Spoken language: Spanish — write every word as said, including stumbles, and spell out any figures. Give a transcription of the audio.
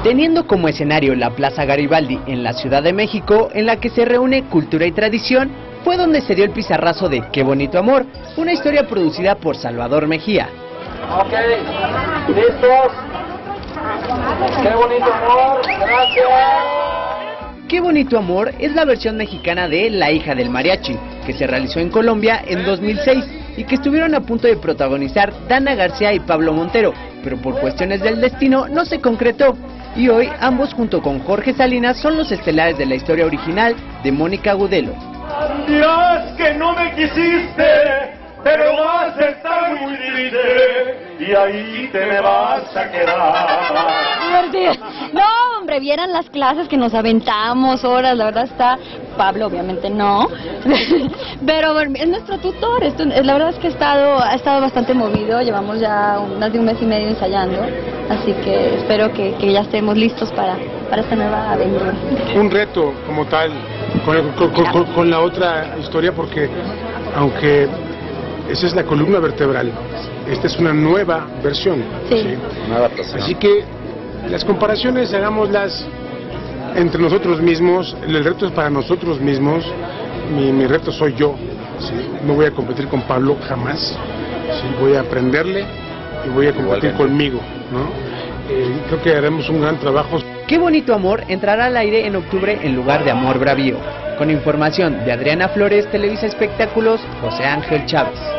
teniendo como escenario la Plaza Garibaldi en la Ciudad de México, en la que se reúne cultura y tradición, fue donde se dio el pizarrazo de Qué bonito amor, una historia producida por Salvador Mejía. Ok, listos. Qué bonito amor, gracias. Qué bonito amor es la versión mexicana de La hija del mariachi, que se realizó en Colombia en dos mil seis y que estuvieron a punto de protagonizar Dana García y Pablo Montero, pero por cuestiones del destino no se concretó. Y hoy ambos junto con Jorge Salinas son los estelares de la historia original de Mónica Agudelo. Dirás que no me quisiste, pero vas a estar muy triste y ahí te me vas a quedar. No, hombre, vieran las clases que nos aventamos, horas, la verdad está, Pablo obviamente no, pero es nuestro tutor, esto, la verdad es que ha estado, ha estado bastante movido, llevamos ya más de un mes y medio ensayando, así que espero que, que ya estemos listos para, para esta nueva aventura. Un reto como tal, con, con, con, con la otra historia, porque aunque esa es la columna vertebral, esta es una nueva versión. Sí. ¿Sí? Una adaptación. Así que las comparaciones hagámoslas entre nosotros mismos, el reto es para nosotros mismos, mi, mi reto soy yo, ¿sí? No voy a competir con Pablo jamás, ¿sí? Voy a aprenderle y voy a competir conmigo, ¿no? Eh, creo que haremos un gran trabajo. Qué bonito amor entrará al aire en octubre en lugar de Amor Bravío. Con información de Adriana Flores, Televisa Espectáculos, José Ángel Chávez.